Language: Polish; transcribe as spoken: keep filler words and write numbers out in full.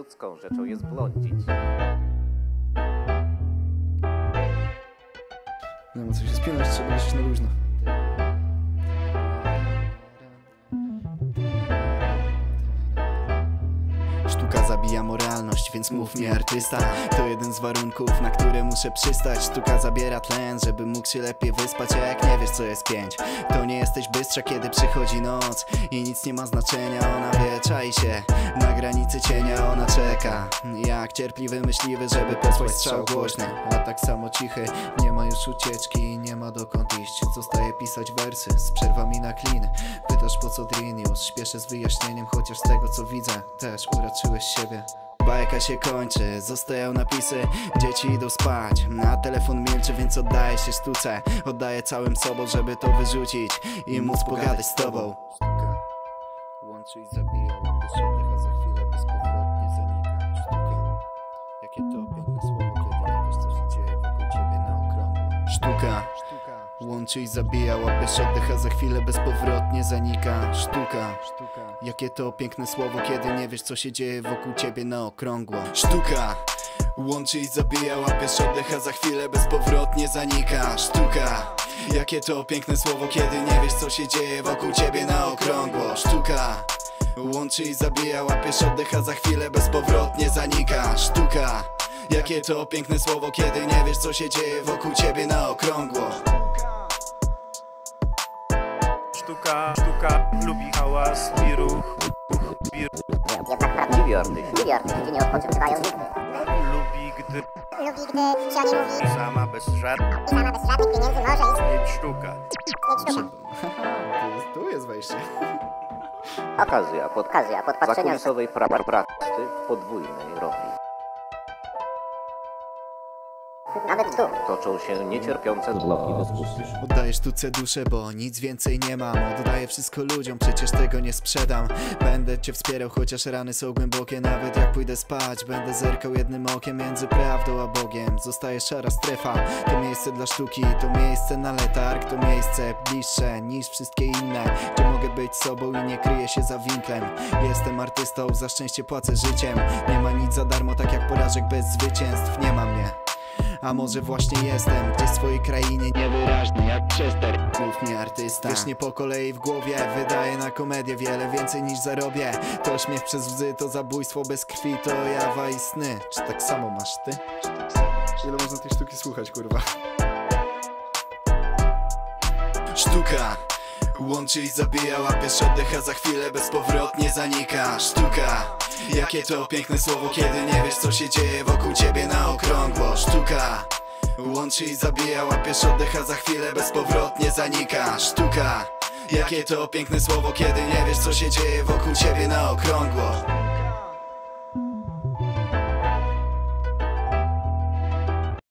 Ludzką rzeczą jest błądzić. Nie ma co się spinać, trzeba lecieć na luźno. Sztuka zabija moralność, więc mów mi artysta. To jeden z warunków, na które muszę przystać. Sztuka zabiera tlen, żeby mógł się lepiej wyspać. A jak nie wiesz co jest pięć, to nie jesteś bystrza, kiedy przychodzi noc i nic nie ma znaczenia. Ona wie, czai się na granicy cienia, ona czeka jak cierpliwy myśliwy, żeby posłać strzał głośny. A tak samo cichy, nie ma już ucieczki, nie ma dokąd iść. Zostaje pisać wersy z przerwami na klin. Pytasz po co Drinius, śpieszę z wyjaśnieniem, chociaż z tego co widzę też uraczyłeś siebie. Bajka się kończy, zostają napisy, dzieci idą spać, a telefon milczy, więc oddaję się sztuce. Oddaję całym sobą, żeby to wyrzucić i móc pogadać z tobą. Sztuka łączy i zabija, łapiesz oddech, a za chwilę bezpowrotnie zanika. Sztuka, jakie to piękne słowo, kiedy nie wiesz co się dzieje wokół ciebie na okrągło. Sztuka łączy i zabija, łapiesz oddech, a za chwilę bezpowrotnie zanika. Sztuka, jakie to piękne słowo, kiedy nie wiesz co się dzieje wokół ciebie na okrągło. Sztuka łączy i zabija, łapiesz oddech, a za chwilę bezpowrotnie zanika. Sztuka, jakie to piękne słowo, kiedy nie wiesz co się dzieje wokół ciebie na okrągło. Sztuka łączy i zabija, łapiesz oddech, a za chwilę bezpowrotnie zanika. Sztuka, jakie to piękne słowo, kiedy nie wiesz co się dzieje wokół ciebie na okrągło. Sztuka, sztuka lubi hałas i ruch. Jednak prawdziwi artyści Lubi artyści, nie odpoczywają nigdy. Lubi, gdy Lubi, gdy się o nie mówi. sama bez żadnych I sama bez żadnych pieniędzy może istnieć sztuka. sztuka. tu, jest, tu jest wejście. okazja pod Okazja podpatrzenia zakulisowej pra praktyki w podwójnej roli. nawet tu. Toczą się niecierpiące zloki dyskusji. Oddaję sztuce duszę, bo nic więcej nie mam. Oddaję wszystko ludziom, przecież tego nie sprzedam. Będę cię wspierał, chociaż rany są głębokie. Nawet jak pójdę spać, będę zerkał jednym okiem między prawdą a Bogiem. Zostaje szara strefa, to miejsce dla sztuki, to miejsce na letarg, to miejsce bliższe niż wszystkie inne, gdzie mogę być sobą i nie kryję się za winklem. Jestem artystą, za szczęście płacę życiem. Nie ma nic za darmo, tak jak porażek bez zwycięstw. Nie ma mnie. A może właśnie jestem gdzieś w swojej krainie niewyraźny jak przester. Mów mi artysta, wiesz nie po kolei w głowie. Wydaję na komedię wiele więcej niż zarobię. To śmiech przez łzy, to zabójstwo bez krwi, to jawa i sny. Czy tak samo masz ty? Ile można tej sztuki słuchać, kurwa? Sztuka łączy i zabija, łapiesz oddech, a za chwilę bezpowrotnie zanika. Sztuka, jakie to piękne słowo, kiedy nie wiesz co się dzieje wokół ciebie na okrągło. Sztuka łączy i zabija, łapiesz oddech, a za chwilę bezpowrotnie zanika. Sztuka, jakie to piękne słowo, kiedy nie wiesz co się dzieje wokół ciebie na okrągło.